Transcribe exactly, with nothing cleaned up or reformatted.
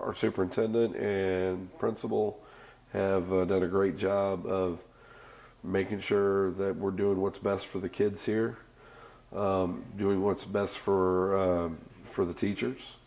Our superintendent and principal have uh, done a great job of making sure that we're doing what's best for the kids here, um, doing what's best for um, for the teachers,